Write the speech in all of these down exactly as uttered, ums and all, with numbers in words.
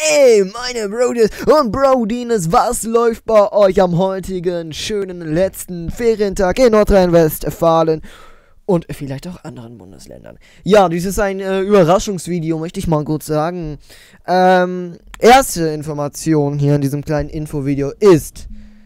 Hey, meine Brodies und Brodines, was läuft bei euch am heutigen schönen letzten Ferientag in Nordrhein-Westfalen und vielleicht auch anderen Bundesländern? Ja, dies ist ein äh, Überraschungsvideo, möchte ich mal kurz sagen. Ähm, erste Information hier in diesem kleinen Infovideo ist: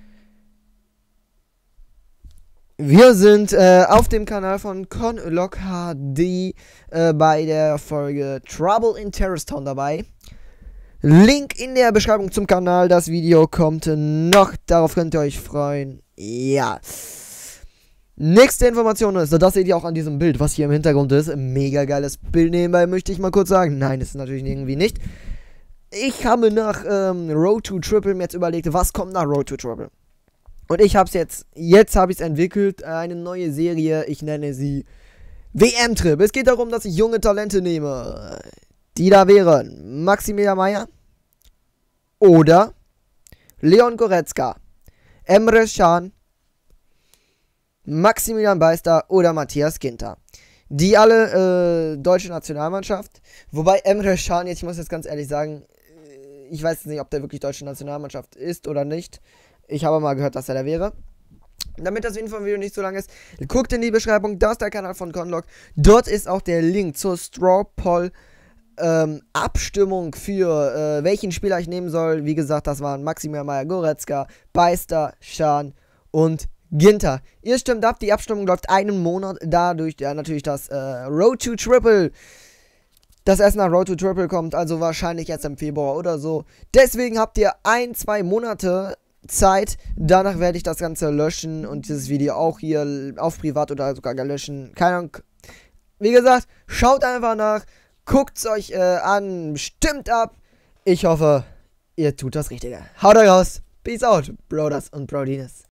Wir sind äh, auf dem Kanal von Conlock H D äh, bei der Folge Trouble in Terrorist Town dabei. Link in der Beschreibung zum Kanal. Das Video kommt noch. Darauf könnt ihr euch freuen. Ja. Nächste Information ist, das seht ihr auch an diesem Bild, was hier im Hintergrund ist. Mega geiles Bild nebenbei, möchte ich mal kurz sagen. Nein, ist natürlich irgendwie nicht. Ich habe nach ähm, Road to Triple mir jetzt überlegt, was kommt nach Road to Triple. Und ich habe es jetzt, jetzt habe ich es entwickelt, eine neue Serie. Ich nenne sie W M-Trip. Es geht darum, dass ich junge Talente nehme. Die da wären Maximilian Meyer oder Leon Goretzka, Emre Can, Maximilian Beister oder Matthias Ginter. Die alle äh, deutsche Nationalmannschaft. Wobei Emre Can, jetzt, ich muss jetzt ganz ehrlich sagen, ich weiß nicht, ob der wirklich deutsche Nationalmannschaft ist oder nicht. Ich habe mal gehört, dass er da wäre. Damit das Infovideo nicht so lang ist, guckt in die Beschreibung, da ist der Kanal von Conlock. Dort ist auch der Link zur Straw Poll ähm, Abstimmung für äh, welchen Spieler ich nehmen soll. Wie gesagt, das waren Maximilian Meyer, Goretzka, Beister, Can und Ginter. Ihr stimmt ab, die Abstimmung läuft einen Monat, dadurch ja natürlich das äh, Road to Triple, das erst nach Road to Triple kommt, also wahrscheinlich jetzt im Februar oder so. Deswegen habt ihr ein, zwei Monate Zeit, danach werde ich das Ganze löschen und dieses Video auch hier auf privat oder sogar löschen. Keine Ahnung. Wie gesagt, schaut einfach nach, guckt es euch äh, an, stimmt ab. Ich hoffe, ihr tut das Richtige. Haut euch raus. Peace out, Brothers und Brodines.